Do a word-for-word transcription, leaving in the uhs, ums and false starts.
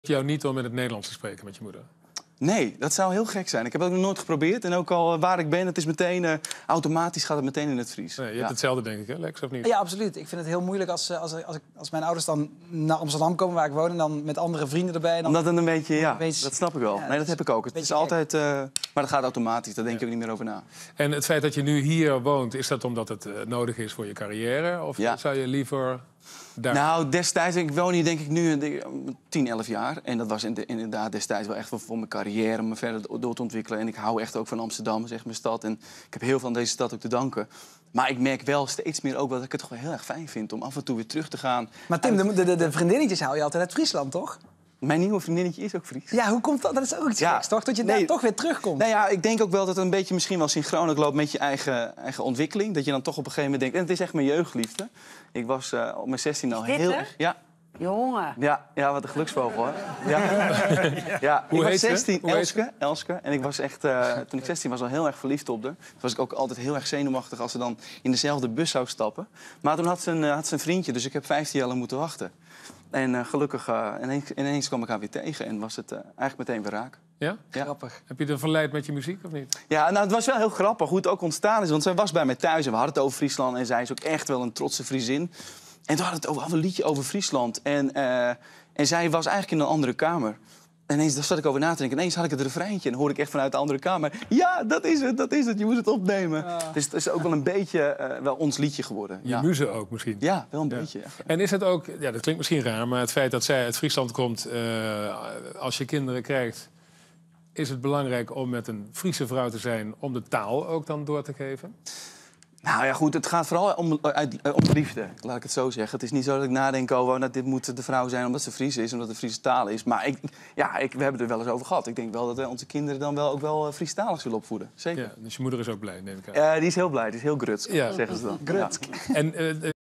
jou niet om in het Nederlands te spreken met je moeder? Nee, dat zou heel gek zijn. Ik heb het ook nog nooit geprobeerd. En ook al waar ik ben, het is meteen uh, automatisch gaat het meteen in het Fries. Nee, je ja. hebt hetzelfde, denk ik, hè, Lex, of niet? Ja, absoluut. Ik vind het heel moeilijk als, als, als, ik, als mijn ouders dan naar Amsterdam komen, waar ik woon, en dan met andere vrienden erbij. En dan... Omdat het een beetje, ja, een beetje... dat snap ik wel. Ja, nee, dat heb ik ook. Het is altijd, uh, maar dat gaat automatisch. Daar denk je ja. ook niet meer over na. En het feit dat je nu hier woont, is dat omdat het uh, nodig is voor je carrière? Of ja. zou je liever daar... Nou, destijds, ik woon hier denk ik nu tien, elf jaar. En dat was inderdaad destijds wel echt voor mijn carrière, om me verder door te ontwikkelen. En ik hou echt ook van Amsterdam, zeg mijn stad. En ik heb heel veel van deze stad ook te danken. Maar ik merk wel steeds meer ook dat ik het toch wel heel erg fijn vind om af en toe weer terug te gaan. Maar Tim, uit... de, de, de vriendinnetjes haal je altijd uit Friesland, toch? Mijn nieuwe vriendinnetje is ook Fries. Ja, hoe komt dat? Dat is ook iets ja. geks, toch? Dat je nee. daar toch weer terugkomt. Nou ja, ik denk ook wel dat het een beetje misschien wel synchroon ook loopt met je eigen, eigen ontwikkeling. Dat je dan toch op een gegeven moment denkt... En het is echt mijn jeugdliefde. Ik was uh, op mijn zestien al heel erg... Ja. Jongen. Ja, ja, wat een geluksvogel, hoor. Ja. ja. Hoe ik heet was zestien, Hoe Elske, Elske. En ik was echt, uh, toen ik zestien was, al heel erg verliefd op haar. Toen was ik ook altijd heel erg zenuwachtig als ze dan in dezelfde bus zou stappen. Maar toen had ze een, uh, had ze een vriendje, dus ik heb vijftien jaar lang moeten wachten. En uh, gelukkig, uh, ineens, ineens kwam ik haar weer tegen en was het uh, eigenlijk meteen weer raak. Ja? Ja? Grappig. Heb je er verleid met je muziek, of niet? Ja, nou, het was wel heel grappig hoe het ook ontstaan is. Want zij was bij mij thuis en we hadden het over Friesland. En zij is ook echt wel een trotse Friesin. En toen hadden we het over, hadden we een liedje over Friesland. En, uh, en zij was eigenlijk in een andere kamer. En ineens daar zat ik over na te denken. En ineens had ik het refreintje en hoorde ik echt vanuit de andere kamer... Ja, dat is het, dat is het. Je moet het opnemen. Ja. Dus het is ook wel een beetje uh, wel ons liedje geworden. Je ja. muze ook misschien? Ja, wel een ja. beetje. Ja. En is het ook, ja, dat klinkt misschien raar... maar het feit dat zij uit Friesland komt... Uh, als je kinderen krijgt... is het belangrijk om met een Friese vrouw te zijn... om de taal ook dan door te geven? Nou ja, goed, het gaat vooral om, om liefde, laat ik het zo zeggen. Het is niet zo dat ik nadenk over, nou, dit moet de vrouw zijn omdat ze Fries is, omdat het Friese taal is. Maar ik, ja, ik, we hebben het er wel eens over gehad. Ik denk wel dat we onze kinderen dan wel ook wel Friestalig zullen opvoeden. Zeker. Ja, dus je moeder is ook blij, neem ik aan. Uh, die is heel blij, die is heel grutsk, ja. zeggen ze dan. Grutsk. Ja. En, uh,